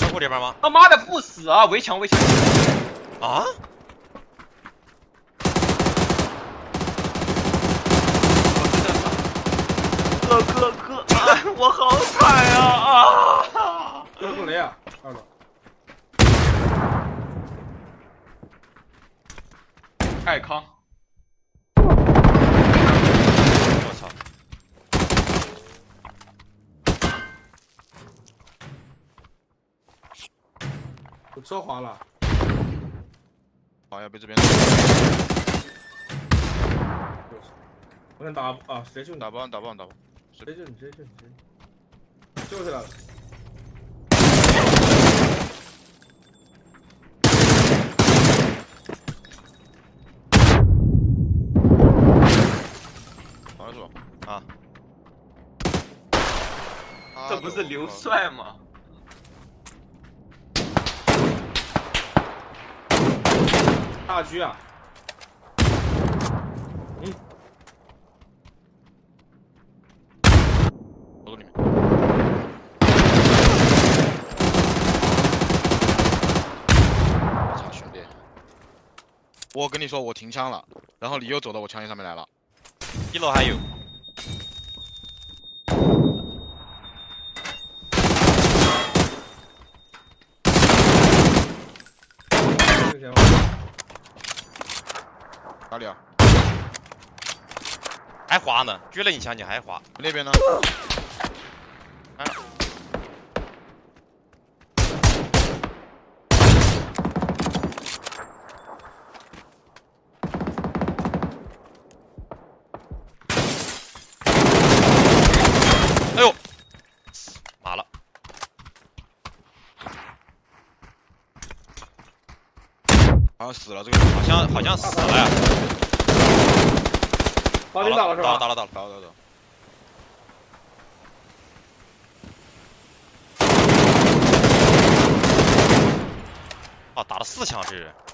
车库这边吗？ 他妈的不死啊！围墙围墙！ 啊？ 哥，我好惨啊！ 这不雷啊，二楼。 艾康， 我操！ 我车滑了。 好，要被这边我想打啊，谁救你？ 打不完，打不完，打不完。 谁救你？谁救你？谁救起来了？ 好像是吧？ 啊！ 这不是刘帅吗？ 大狙啊！ 楼里面。我操，兄弟！我跟你说，我停枪了，然后你又走到我枪线上面来了。 一楼还有。 哪里啊？ 还滑呢，狙了一枪你还滑。 那边呢？ 哎。哎呦，麻了。 好像死了，这个好像死了呀。 把你打了是吧？ 打了。啊，打了4枪这人。